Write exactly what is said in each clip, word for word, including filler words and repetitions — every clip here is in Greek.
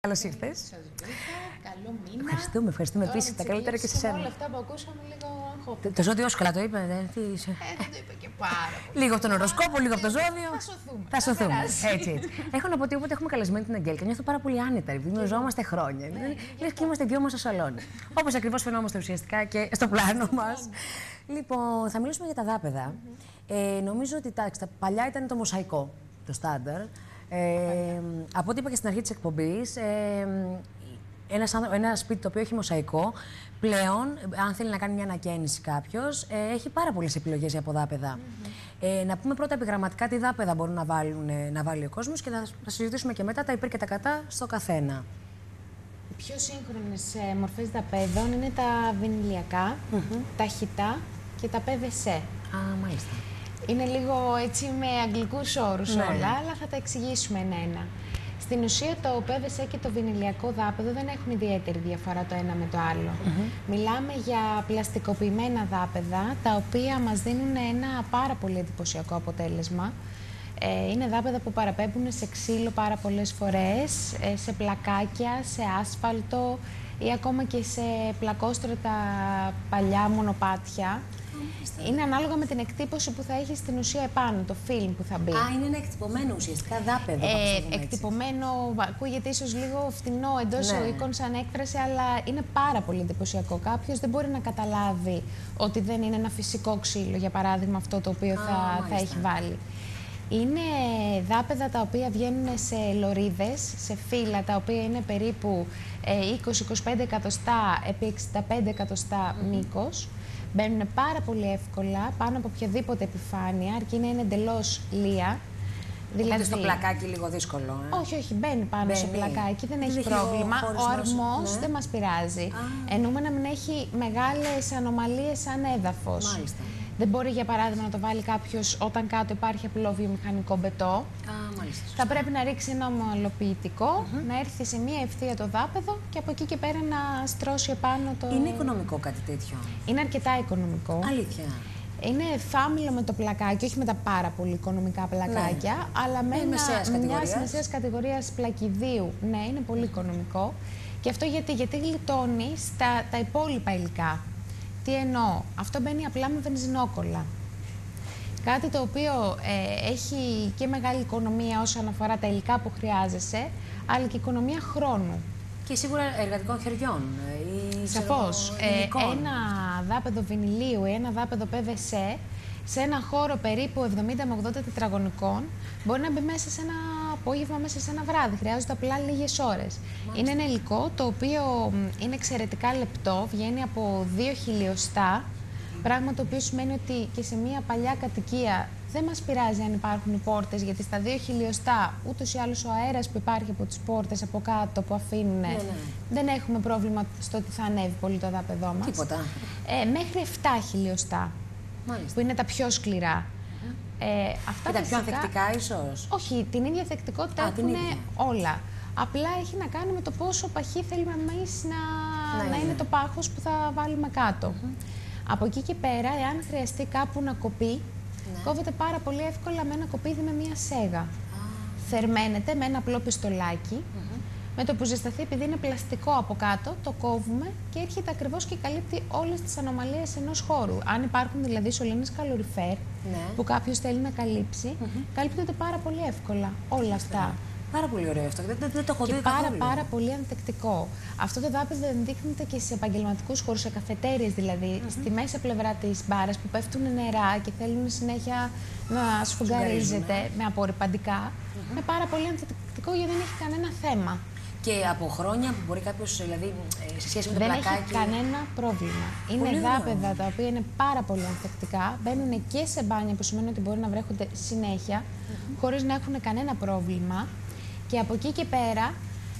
Καλώς ήρθες. Καλό μήνα. Ευχαριστούμε, ευχαριστούμε επίσης. Τα καλύτερα και σε εσένα. Όλα αυτά που ακούσαμε λίγο αγχώθηκα. Το ζώδιο σου καλά το είπε, δε, τι είσαι. Ε, δεν το είπε και πάρα πολύ. Λίγο από τον οροσκόπο, λίγο από το ζώδιο. Θα σωθούμε. Θα σωθούμε. Έτσι, έτσι. Έχω να πω ότι όποτε έχουμε καλεσμένη την Αγγέλικα, νιώθω πάρα πολύ άνετα, επειδή γνωριζόμαστε χρόνια. Λες και είμαστε δυο μας στο σαλόνι. Όπως ακριβώς φαινόμαστε ουσιαστικά και στο πλάνο μας. Λοιπόν, θα μιλήσουμε για τα δάπεδα. Ε, νομίζω ότι τα, τα παλιά ήταν το μοσαϊκό, το στάνταρ. Ε, από ό,τι είπα και στην αρχή της εκπομπής, ε, ένας, ένα σπίτι το οποίο έχει μοσαϊκό, πλέον, αν θέλει να κάνει μια ανακαίνιση κάποιος, ε, έχει πάρα πολλές επιλογές για αποδάπεδα. Mm-hmm. ε, να πούμε πρώτα επιγραμματικά τι δάπεδα μπορούν να, βάλουν, να βάλει ο κόσμος και θα, θα συζητήσουμε και μετά τα υπέρ και τα κατά στο καθένα. Οι πιο σύγχρονες ε, μορφές δαπέδων είναι τα βινιλιακά, mm-hmm. τα χυτά και τα πι βι σι. Α, μάλιστα. Είναι λίγο έτσι με αγγλικούς όρους ναι. όλα, αλλά θα τα εξηγήσουμε ένα-ένα. Στην ουσία το πι βι σι και το βινιλιακό δάπεδο δεν έχουν ιδιαίτερη διαφορά το ένα με το άλλο. Mm-hmm. Μιλάμε για πλαστικοποιημένα δάπεδα, τα οποία μας δίνουν ένα πάρα πολύ εντυπωσιακό αποτέλεσμα. Ε, είναι δάπεδα που παραπέμπουν σε ξύλο πάρα πολλές φορές, ε, σε πλακάκια, σε άσφαλτο ή ακόμα και σε πλακόστρωτα παλιά μονοπάτια. Είναι ανάλογα με την εκτύπωση που θα έχει στην ουσία επάνω, το φιλμ που θα μπει. Α, είναι ένα εκτυπωμένο ουσιαστικά δάπεδο. Ε, εκτυπωμένο, ακούγεται ίσως λίγο φτηνό εντός ναι. οικών σαν έκφραση, αλλά είναι πάρα πολύ εντυπωσιακό. Κάποιος δεν μπορεί να καταλάβει ότι δεν είναι ένα φυσικό ξύλο, για παράδειγμα, αυτό το οποίο Α, θα, θα έχει βάλει. Είναι δάπεδα τα οποία βγαίνουν σε λωρίδες, σε φύλλα, τα οποία είναι περίπου είκοσι με είκοσι πέντε εκατοστά επί εξήντα πέντε εκατοστά mm-hmm. μήκος. Μπαίνουν πάρα πολύ εύκολα πάνω από οποιαδήποτε επιφάνεια, αρκεί να είναι εντελώς λία. Δηλαδή στο πλακάκι λίγο δύσκολο. Ε? Όχι, όχι, μπαίνει πάνω μπαίνει. σε πλακάκι, δεν έχει δεν πρόβλημα. Ο, ο αρμός ναι. δεν μας πειράζει. Ah. Εννοούμε να μην έχει μεγάλες ανομαλίες σαν έδαφος. Μάλιστα. Δεν μπορεί, για παράδειγμα, να το βάλει κάποιος όταν κάτω υπάρχει απλό βιομηχανικό μπετό. Ah, μάλιστα, θα πρέπει να ρίξει ένα ομαλοποιητικό, mm-hmm. να έρθει σε μία ευθεία το δάπεδο και από εκεί και πέρα να στρώσει επάνω το. Είναι οικονομικό κάτι τέτοιο? Είναι αρκετά οικονομικό. Αλήθεια? Είναι φάμιλο με το πλακάκι, όχι με τα πάρα πολύ οικονομικά πλακάκια, ναι. αλλά με, με μια μεσαίας κατηγορίας πλακιδίου. Ναι, είναι πολύ οικονομικό. Και αυτό γιατί, γιατί γλιτώνει στα τα υπόλοιπα υλικά. Τι εννοώ, αυτό μπαίνει απλά με βενζινόκολλα. Κάτι το οποίο ε, έχει και μεγάλη οικονομία όσον αφορά τα υλικά που χρειάζεσαι, αλλά και οικονομία χρόνου. Και σίγουρα εργατικών χεριών. Ή Σαφώς. Ε, ένα δάπεδο βινιλίου ή ένα δάπεδο πι βι σι σε ένα χώρο περίπου εβδομήντα με ογδόντα τετραγωνικών μπορεί να μπει μέσα σε ένα απόγευμα, μέσα σε ένα βράδυ. Χρειάζονται απλά λίγες ώρες. Μάλιστα. Είναι ένα υλικό το οποίο είναι εξαιρετικά λεπτό, βγαίνει από δύο χιλιοστά, πράγμα το οποίο σημαίνει ότι και σε μια παλιά κατοικία δεν μας πειράζει αν υπάρχουν οι πόρτες, γιατί στα δύο χιλιοστά ούτως ή άλλως ο αέρας που υπάρχει από τις πόρτες από κάτω που αφήνουν, ναι, ναι. δεν έχουμε πρόβλημα στο ότι θα ανέβει πολύ το δάπεδό μας. Τίποτα. Ε, μέχρι επτά χιλιοστά, μάλιστα, που είναι τα πιο σκληρά. Ε, αυτά και τα φυσικά, πιο ανθεκτικά ίσως? Όχι, την ίδια ανθεκτικότητα Α, έχουν όλα. Απλά έχει να κάνει με το πόσο παχύ θέλουμε εμείς να, ναι, να είναι ναι. το πάχος που θα βάλουμε κάτω. Mm-hmm. Από εκεί και πέρα, εάν χρειαστεί κάπου να κοπεί, ναι. κόβεται πάρα πολύ εύκολα με ένα κοπίδι με μία σέγα. Ah. Θερμαίνεται με ένα απλό πιστολάκι. Mm-hmm. Με το που ζεσταθεί, επειδή είναι πλαστικό από κάτω, το κόβουμε και έρχεται ακριβώς και καλύπτει όλες τις ανομαλίες ενός χώρου. Αν υπάρχουν δηλαδή σωλήνες καλοριφέρ, ναι. που κάποιος θέλει να καλύψει, mm-hmm. καλύπτονται πάρα πολύ εύκολα όλα αυτά. Πάρα πολύ ωραίο αυτό. Δεν, δεν, δεν το έχω δει και πάρα, πάρα πολύ ανθεκτικό. Αυτό το δάπεδο ενδείχνεται και σε επαγγελματικούς χώρους, σε καφετέριες δηλαδή, mm-hmm. στη μέσα πλευρά της μπάρας που πέφτουν νερά και θέλουν συνέχεια να σφουγγαρίζεται με απορριπαντικά. Mm-hmm. Είναι πάρα πολύ ανθεκτικό γιατί δεν έχει κανένα θέμα. Και από χρόνια που μπορεί κάποιος, δηλαδή, σε σχέση με το δεν πλακάκι... Δεν έχει κανένα πρόβλημα. Είναι πολύ δάπεδα ωραίο. Τα οποία είναι πάρα πολύ ανθεκτικά, μπαίνουν και σε μπάνια που σημαίνει ότι μπορεί να βρέχονται συνέχεια, mm-hmm. χωρίς να έχουν κανένα πρόβλημα. Και από εκεί και πέρα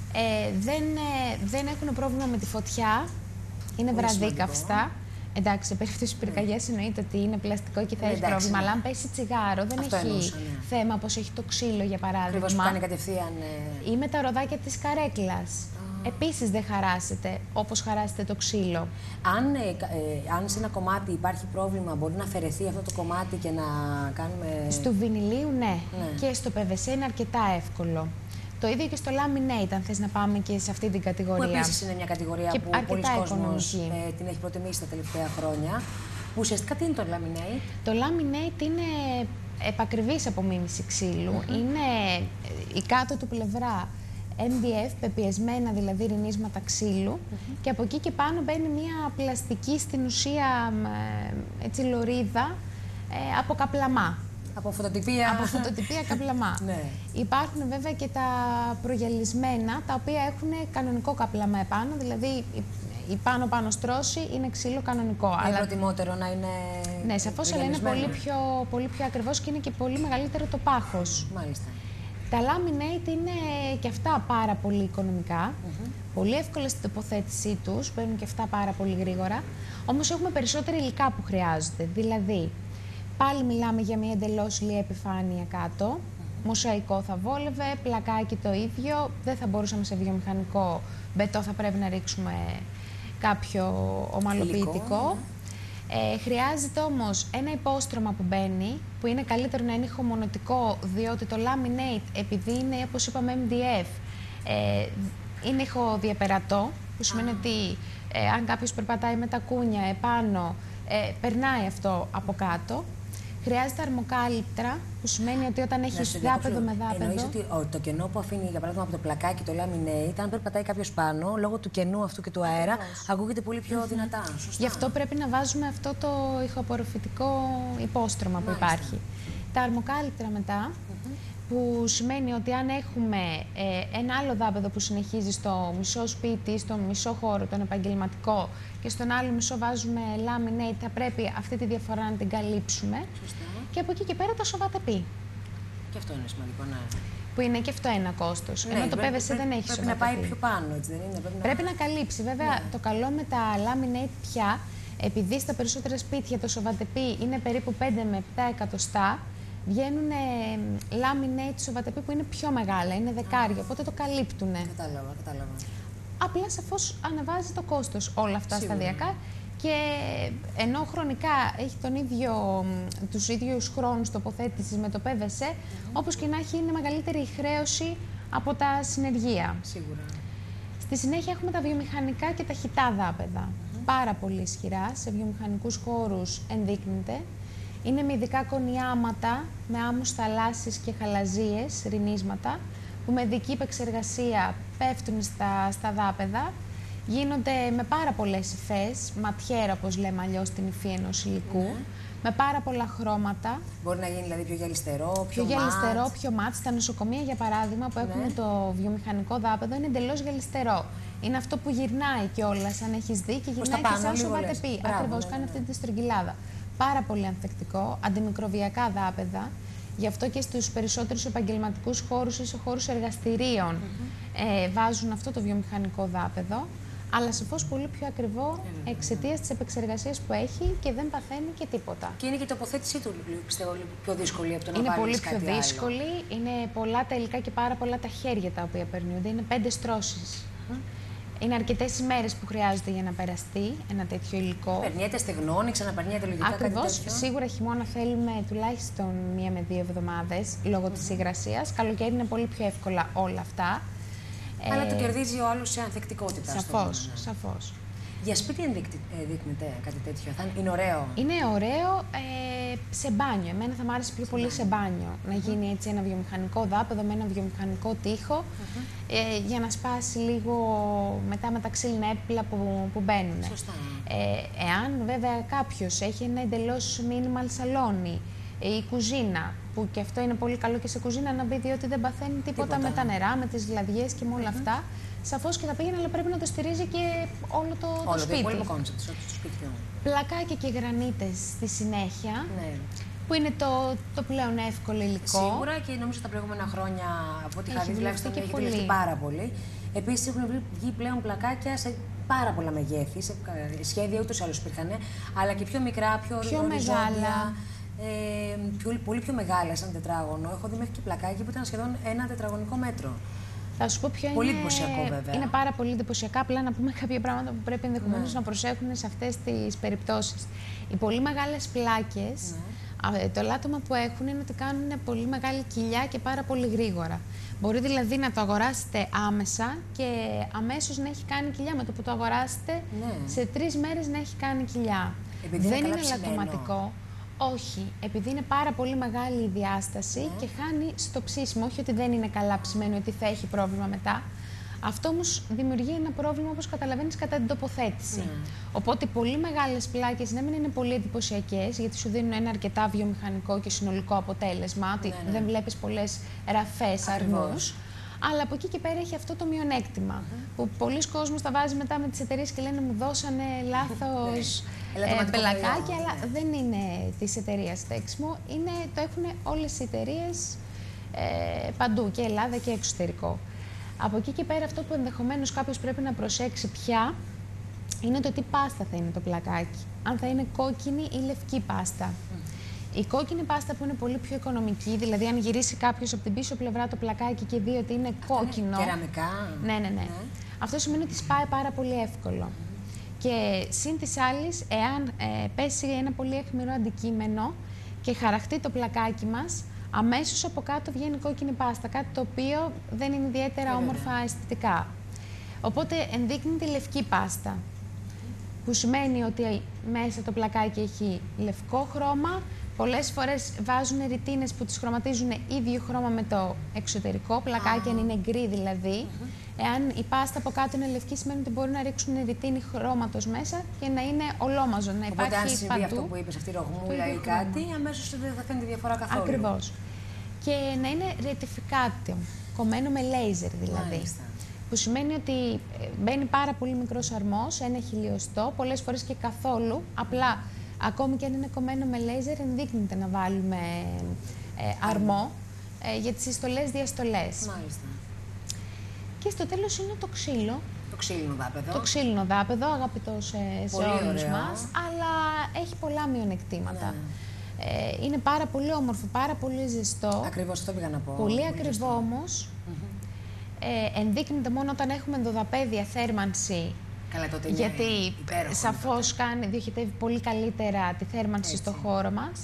ε, δεν, ε, δεν έχουν πρόβλημα με τη φωτιά, είναι βραδίκαυστα. Εντάξει, σε περίπτωση πυρκαγιάς εννοείται ότι είναι πλαστικό και θα ε, έχει εντάξει, πρόβλημα, ναι. αλλά αν πέσει τσιγάρο δεν αυτό έχει εννοούσα, ναι. θέμα όπως έχει το ξύλο, για παράδειγμα. Ακριβώς που κάνει κατευθείαν... Ε... Ή με τα ροδάκια της καρέκλας. Ah. Επίσης δεν χαράσεται όπως χαράσεται το ξύλο. Αν, ε, ε, αν σε ένα κομμάτι υπάρχει πρόβλημα, μπορεί να αφαιρεθεί αυτό το κομμάτι και να κάνουμε... Στο βινιλίου, ναι. ναι. Και στο πι βι σι είναι αρκετά εύκολο. Το ίδιο και στο laminate, αν θες να πάμε και σε αυτή την κατηγορία. Που επίσης είναι μια κατηγορία και που πολλοί κόσμος ε, την έχει προτιμήσει τα τελευταία χρόνια. Που ουσιαστικά τι είναι το laminate? Το laminate είναι επακριβής απομίμηση ξύλου. Mm-hmm. Είναι η κάτω του πλευρά εμ ντι εφ, πεπιεσμένα δηλαδή ρινίσματα ξύλου, mm-hmm. και από εκεί και πάνω μπαίνει μια πλαστική στην ουσία έτσι, λωρίδα ε, από καπλαμά. Από φωτοτυπία. Από φωτοτυπία καπλαμά. Ναι. Υπάρχουν βέβαια και τα προγιαλισμένα, τα οποία έχουν κανονικό καπλαμά επάνω, δηλαδή η πάνω-πάνω στρώση είναι ξύλο κανονικό. Είναι αλλά... προτιμότερο να είναι. Ναι, σαφώς, αλλά είναι πολύ πιο, πολύ πιο ακριβώς και είναι και πολύ μεγαλύτερο το πάχος. Μάλιστα. Τα laminate είναι και αυτά πάρα πολύ οικονομικά, mm-hmm. πολύ εύκολα στην τοποθέτησή τους, μπαίνουν και αυτά πάρα πολύ γρήγορα. Όμως έχουμε περισσότερα υλικά που χρειάζονται. Δηλαδή, πάλι μιλάμε για μια εντελώς λιή επιφάνεια κάτω. Mm-hmm. Μοσαϊκό θα βόλευε, πλακάκι το ίδιο. Δεν θα μπορούσαμε σε βιομηχανικό μπετό, θα πρέπει να ρίξουμε κάποιο ομαλοποιητικό. Ε, χρειάζεται όμως ένα υπόστρωμα που μπαίνει, που είναι καλύτερο να είναι ηχομονωτικό, διότι το laminate, επειδή είναι, όπως είπαμε, εμ ντι εφ, ε, είναι ηχοδιαπερατό, που σημαίνει ότι ε, αν κάποιος περπατάει με τα κούνια επάνω, ε, περνάει αυτό από κάτω. Χρειάζεται αρμοκάλυπτρα, που σημαίνει ότι όταν έχεις δάπεδο με δάπεδο. Εννοείς ότι το κενό που αφήνει, για παράδειγμα, από το πλακάκι το laminate, αν περπατάει κάποιος πάνω, λόγω του κενού αυτού και του αέρα, Ακριβώς. ακούγεται πολύ πιο mm-hmm. δυνατά. Σωστά. Γι' αυτό πρέπει να βάζουμε αυτό το ηχοαπορροφητικό υπόστρωμα που Μάλιστα. υπάρχει. Τα αρμοκάλυπτρα μετά, mm-hmm. που σημαίνει ότι αν έχουμε ε, ένα άλλο δάπεδο που συνεχίζει στο μισό σπίτι, στο μισό χώρο, τον επαγγελματικό, και στον άλλο μισό βάζουμε laminate, θα πρέπει αυτή τη διαφορά να την καλύψουμε. Σωστά. Και από εκεί και πέρα το σοβατεπί. Και αυτό είναι σημαντικό, ναι. Που είναι και αυτό ένα κόστος. Ναι, ενώ το πι βι σι δεν έχει πρέπει σοβατεπί. Να πάει πιο πάνω, έτσι δεν είναι? Πρέπει, πρέπει να... να καλύψει. Βέβαια, ναι. το καλό με τα laminate πια, επειδή στα περισσότερα σπίτια το σοβατεπί είναι περίπου πέντε με επτά εκατοστά, βγαίνουν laminate σοβατεπί που είναι πιο μεγάλα, είναι δεκάρια, οπότε το καλύπτουν. Κατάλαβα, κατάλαβα. Απλά σαφώς ανεβάζει το κόστος όλα αυτά Σίγουρα. σταδιακά. Και ενώ χρονικά έχει τον ίδιο, τους ίδιους χρόνους τοποθέτησης με το πι βι σι, mm-hmm. όπως και να έχει, είναι μεγαλύτερη η χρέωση από τα συνεργεία. Σίγουρα. Στη συνέχεια έχουμε τα βιομηχανικά και τα χυτά δάπεδα. Mm-hmm. Πάρα πολύ ισχυρά, σε βιομηχανικούς χώρους ενδείκνυται. Είναι με ειδικά κονιάματα, με άμμους θαλάσσης και χαλαζίες, ρινίσματα, που με ειδική επεξεργασία πέφτουν στα, στα δάπεδα. Γίνονται με πάρα πολλές υφές, ματιέρα όπως λέμε αλλιώς την υφή ενός υλικού, mm-hmm. με πάρα πολλά χρώματα. Μπορεί να γίνει δηλαδή πιο γυαλιστερό, πιο, πιο μάτ. γυαλιστερό, πιο μάτ. Στα νοσοκομεία, για παράδειγμα, που έχουν ναι. το βιομηχανικό δάπεδο, είναι εντελώς γυαλιστερό. Είναι αυτό που γυρνάει κιόλας, αν έχεις δει, και γυρνάει και σαν σοβατεπί. Ακριβώς, ναι, κάνει ναι. αυτή τη στρογγυλάδα. Πάρα πολύ ανθεκτικό, αντιμικροβιακά δάπεδα. Γι' αυτό και στους περισσότερους επαγγελματικούς χώρους ή σε χώρους εργαστηρίων mm-hmm. ε, βάζουν αυτό το βιομηχανικό δάπεδο. Αλλά σαφώς πολύ πιο ακριβό εξαιτίας της επεξεργασίας που έχει και δεν παθαίνει και τίποτα. Και είναι και η τοποθέτησή του, πιστεύω, πιο δύσκολη από το να είναι βάλεις πολύ πιο δύσκολη. Άλλο. Είναι πολλά τα υλικά και πάρα πολλά τα χέρια τα οποία περνούνται. Είναι πέντε στρώσεις. Mm. Είναι αρκετές ημέρες που χρειάζονται για να περαστεί ένα τέτοιο υλικό. Περνιέται, στεγνώνει, ξαναπερνιέται λογικά. Ακριβώς. Σίγουρα χειμώνα θέλουμε τουλάχιστον μία με δύο εβδομάδες λόγω mm. της υγρασίας. Καλοκαίρι είναι πολύ πιο εύκολα όλα αυτά. Αλλά ε, το κερδίζει ο άλλος σε ανθεκτικότητα. Σαφώς, ναι. σαφώς. Για σπίτι ενδείκνυται κάτι τέτοιο, θα είναι ωραίο. Είναι ωραίο ε, σε μπάνιο. Εμένα θα μου άρεσε πιο πολύ σε μπάνιο. Να uh-huh. γίνει έτσι ένα βιομηχανικό δάπεδο με ένα βιομηχανικό τοίχο, uh-huh. ε, για να σπάσει λίγο μετά με τα ξύλινα έπιπλα που, που μπαίνουν. Σωστά. Ε, εάν βέβαια κάποιος έχει ένα εντελώς minimal σαλόνι ή κουζίνα, που και αυτό είναι πολύ καλό και σε κουζίνα να μπει, διότι δεν παθαίνει τίποτα, τίποτα. με τα νερά, με τις λαδιές και με όλα mm-hmm. αυτά. Σαφώς και θα πήγαινε, αλλά πρέπει να το στηρίζει και όλο το, όλο το σπίτι. Όλο το κόνσεπτ στο σπίτι. Πλακάκια και γρανίτες στη συνέχεια, ναι. που είναι το, το πλέον εύκολο υλικό. Σίγουρα, και νομίζω τα προηγούμενα χρόνια, από ό,τι είχα δει, τουλάχιστον έχει δουλευτεί πάρα πολύ. Επίσης έχουν βγει πλέον πλακάκια σε πάρα πολλά μεγέθη, σε σχέδια ούτως ή άλλως υπήρχαν, αλλά και πιο μικρά, πιο, πιο μεγάλα. Ε, πιο, πολύ πιο μεγάλα, σαν τετράγωνο. Έχω δει μέχρι και πλακάκι που ήταν σχεδόν ένα τετραγωνικό μέτρο. Θα σου πω ποιο πολύ είναι. εντυπωσιακό, βέβαια. Είναι πάρα πολύ εντυπωσιακά. Απλά να πούμε κάποια πράγματα που πρέπει ενδεχομένως ναι. να προσέχουν σε αυτές τις περιπτώσεις. Οι πολύ μεγάλες πλάκες ναι. Το ελάττωμα που έχουν είναι ότι κάνουν πολύ μεγάλη κοιλιά και πάρα πολύ γρήγορα. Μπορεί δηλαδή να το αγοράσετε άμεσα και αμέσως να έχει κάνει κοιλιά. Με το που το αγοράσετε, ναι. σε τρεις μέρες να έχει κάνει κοιλιά. Επειδή δεν είναι, είναι ελαττωματικό. Όχι, επειδή είναι πάρα πολύ μεγάλη η διάσταση ναι. και χάνει στο ψήσιμο. Όχι ότι δεν είναι καλά ψημένο, ότι θα έχει πρόβλημα μετά. Αυτό όμως δημιουργεί ένα πρόβλημα, όπως καταλαβαίνεις, κατά την τοποθέτηση. Mm. Οπότε, πολύ μεγάλες πλάκες να μην είναι πολύ εντυπωσιακές, γιατί σου δίνουν ένα αρκετά βιομηχανικό και συνολικό αποτέλεσμα, ότι ναι, ναι. δεν βλέπεις πολλές ραφές αρμούς. Αλλά από εκεί και πέρα έχει αυτό το μειονέκτημα. Mm. Που πολλοί κόσμος τα βάζει μετά με τις εταιρείες και λένε μου δώσανε λάθος ε, πελακάκι, αλλά ναι. δεν είναι της εταιρείας Texmo. Είναι, το έχουν όλες οι εταιρείες ε, παντού, και Ελλάδα και εξωτερικό. Από εκεί και πέρα, αυτό που ενδεχομένως κάποιος πρέπει να προσέξει πια είναι το τι πάστα θα είναι το πλακάκι. Αν θα είναι κόκκινη ή λευκή πάστα. Mm. Η κόκκινη πάστα που είναι πολύ πιο οικονομική, δηλαδή αν γυρίσει κάποιος από την πίσω πλευρά το πλακάκι και δει ότι είναι αυτό κόκκινο. Είναι κεραμικά. Ναι, ναι, ναι, ναι. Αυτό σημαίνει ότι σπάει πάρα πολύ εύκολο. Mm. Και σύν της άλλης, εάν ε, πέσει ένα πολύ αιχμηρό αντικείμενο και χαραχτεί το πλακάκι μας, αμέσως από κάτω βγαίνει κόκκινη πάστα, κάτι το οποίο δεν είναι ιδιαίτερα yeah, όμορφα yeah. αισθητικά. Οπότε ενδείκνει τη λευκή πάστα, που σημαίνει ότι μέσα το πλακάκι έχει λευκό χρώμα. Πολλές φορές βάζουν ρητίνες που τις χρωματίζουν ίδιο χρώμα με το εξωτερικό πλακάκι, ah. αν είναι γκρι δηλαδή. Mm-hmm. Εάν η πάστα από κάτω είναι λευκή, σημαίνει ότι μπορούν να ρίξουν ρητίνη χρώματος μέσα και να είναι ολόμαζο, να υπάρχει παντού. Οπότε αν συμβεί παντού, αυτό που είπες, αυτή η ρογμούλα ή κάτι, αμέσως δεν θα φαίνεται διαφορά καθόλου. Ακριβώς. Και να είναι ρετιφικάτιο, κομμένο με λέιζερ δηλαδή. Μάλιστα. Που σημαίνει ότι μπαίνει πάρα πολύ μικρός αρμός, ένα χιλιοστό, πολλές φορές και καθόλου. Απλά, ακόμη και αν είναι κομμένο με λέιζερ, ενδείκνυται να βάλουμε ε, αρμό ε, για τις συστολές διαστολές. Μάλιστα. Και στο τέλος είναι το ξύλο. Το ξύλινο δάπεδο. Το ξύλινο δάπεδο, αγαπητό σε, σε όλους μας, αλλά έχει πολλά μειονεκτήματα. Ναι. Ε, είναι πάρα πολύ όμορφο, πάρα πολύ ζεστό. Ακριβώς, αυτό πήγα να πω. Πολύ, πολύ ακριβό όμως. Mm-hmm. ε, ενδείκνυται μόνο όταν έχουμε ενδοδαπέδια θέρμανση. Καλά, τότε είναι γιατί σαφώς κάνει, διοχετεύει πολύ καλύτερα τη θέρμανση έτσι. Στο χώρο μας.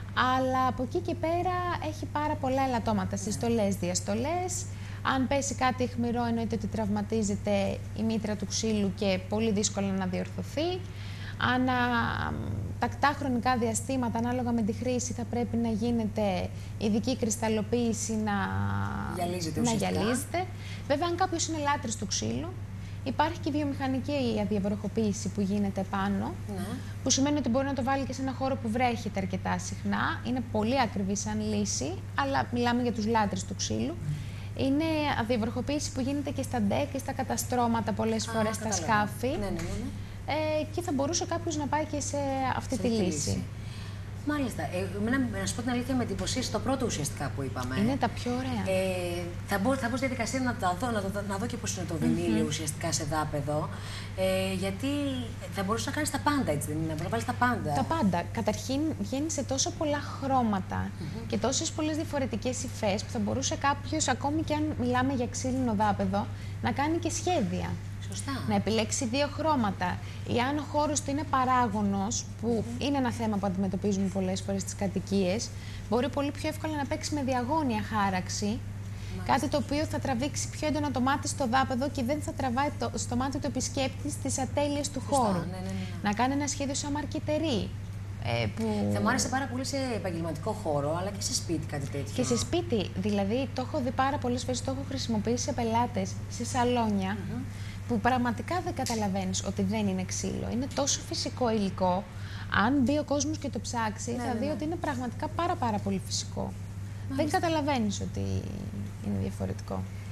Αλλά από εκεί και πέρα έχει πάρα πολλά ελαττώματα, ναι. συστολές, διαστολές. Αν πέσει κάτι αιχμηρό, εννοείται ότι τραυματίζεται η μήτρα του ξύλου και πολύ δύσκολα να διορθωθεί. Ανά τακτά χρονικά διαστήματα, ανάλογα με τη χρήση, θα πρέπει να γίνεται ειδική κρυσταλλοποίηση, να γυαλίζεται. Να γυαλίζεται. Βέβαια, αν κάποιος είναι λάτρης του ξύλου, υπάρχει και η βιομηχανική αδιαβροχοποίηση που γίνεται πάνω, ναι. που σημαίνει ότι μπορεί να το βάλει και σε ένα χώρο που βρέχεται αρκετά συχνά. Είναι πολύ ακριβή σαν λύση, αλλά μιλάμε για τους λάτρες του ξύλου. Mm. Είναι αδιαβροχοποίηση που γίνεται και στα ντεκ και στα καταστρώματα πολλές Α, φορές στα σκάφη. Ναι, ναι, ναι. Ε, και θα μπορούσε κάποιος να πάει και σε αυτή σε τη λύση. λύση. Μάλιστα. Ε, εμένα, να σου πω την αλήθεια, με εντυπωσίασε το πρώτο ουσιαστικά που είπαμε. Είναι τα πιο ωραία. Ε, θα μπω, θα μπω στη διαδικασία να τα δω, να, το, να δω και πώς είναι το βινίλιο mm-hmm. ουσιαστικά σε δάπεδο. Ε, γιατί θα μπορούσε να κάνεις τα πάντα, έτσι δεν είναι, να βάλεις τα πάντα. Τα πάντα. Καταρχήν βγαίνει σε τόσο πολλά χρώματα mm-hmm. και τόσες πολλές διαφορετικές υφές που θα μπορούσε κάποιος, ακόμη και αν μιλάμε για ξύλινο δάπεδο, να κάνει και σχέδια. Σωστά. Να επιλέξει δύο χρώματα. Ή αν ο χώρος του είναι παράγωνος, που mm-hmm. είναι ένα θέμα που αντιμετωπίζουμε πολλές φορές στις κατοικίες, μπορεί πολύ πιο εύκολα να παίξει με διαγώνια χάραξη. Μάλιστα. Κάτι το οποίο θα τραβήξει πιο έντονα το μάτι στο δάπεδο και δεν θα τραβάει το, στο μάτι του επισκέπτη στις ατέλειες του Σωστά. χώρου. Ναι, ναι, ναι. Να κάνει ένα σχέδιο σαν μαρκετερή. Ε, που... Θα μου άρεσε πάρα πολύ σε επαγγελματικό χώρο, αλλά και σε σπίτι κάτι τέτοιο. Και σε σπίτι. Δηλαδή, το έχω δει πάρα πολλές φορές, το έχω χρησιμοποιήσει σε πελάτες, σε σαλόνια. Mm-hmm. Που πραγματικά δεν καταλαβαίνεις ότι δεν είναι ξύλο. Είναι τόσο φυσικό υλικό. Αν μπει ο κόσμος και το ψάξει, ναι, θα ναι, δει ναι. ότι είναι πραγματικά πάρα πάρα πολύ φυσικό. Μάλιστα. Δεν καταλαβαίνεις ότι είναι διαφορετικό.